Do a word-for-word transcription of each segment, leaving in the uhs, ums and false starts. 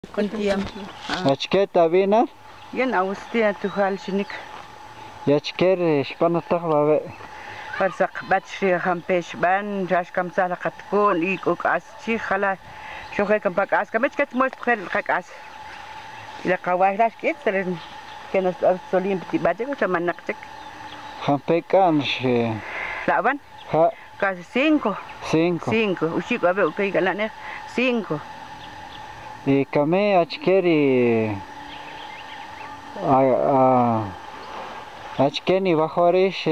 Con tiempo. Achketa vina? Yen austia tu halshinik. Yachker shpana tahlawe. Farsak batshri hampesh ban jash kam sala katkon ik ok aschi khala shoge kam pak as kamech ket most khel khak as. Ila kawai rash ket tren kenas solim pti baje ko manaktek. Hampekan she. Laban? Ha. Casi cinco. Cinco. Cinco. Ushiko abe ukay galane. Cinco. Y kame achkeri a a achkeni bajorish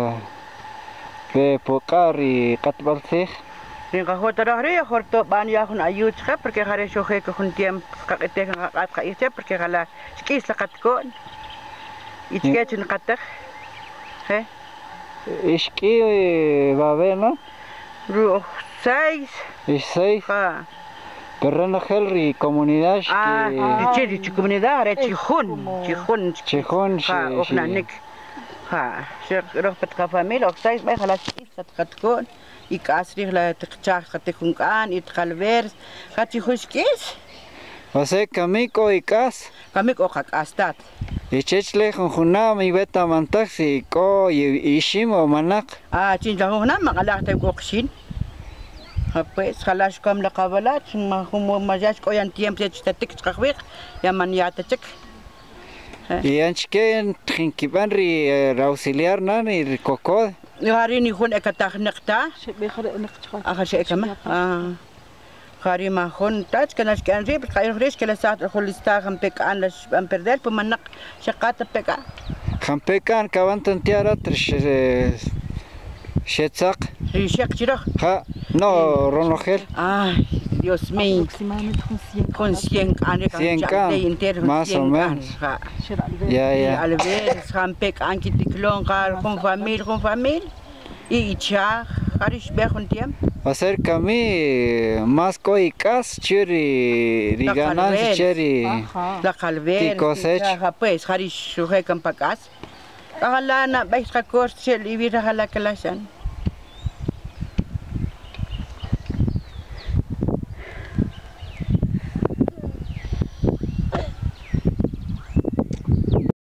be pokari katbalsih. Ringa hotarahri horto ban ya khun ayuchka porque gare shoge ko khun tiemp kakete kan kat ka iche porque gala skis la katkon. Ichkechin katak. He? Ishki babena. Ru seis. Y seis. Ha. Terreno Helri, comunidad que... Ah, de chi comunidad, re chijun, chijun. Chijun, ha, ofnanik. Ha, shir rohpat ka família, ok seis vai halas isat katkon, ik asri la tchach katekunkan, it kalvers, katihuskis. Ose kamiko ikas. Kamiko kak astat. Ichettle junjuna mi beta mantaxi ko ishimo manak. Ah, chinja junjuna makalakte kokshin. Pues خلاص كم لقابلات ما هم ما جاش كوي أنتيم تجتتك تقويق يا من ياتك. يانشكين تخنكيبان ري راوسيليار ناني ريكوكو. يهارين يكون إكتاخ نقطة. آخر شيء كمان. آه. خاري ما خون تاج كناش كان ريب خير ريش كلا ساعة الخل استاخم بيك أنا لش أمبردل بمنق شقات بيك. خم بيكان كمان تنتيارات رش شتساق. ريشك تروح. ها. No, Ronogel. Ay, Dios mío. Aproximadamente con cien. Con cien años. cien can. Más o menos. Ya, ya. Al ver, Jampek, Anki Ticlón, con familia, con familia. Y ya, Harish ve con tiempo. Acerca a mí, más coicas, chiri, riganan, chiri. La calver. Y cosecha. Pues, Harish, suje con pacas. Ahalana, vais a cortar, y vira a la clase.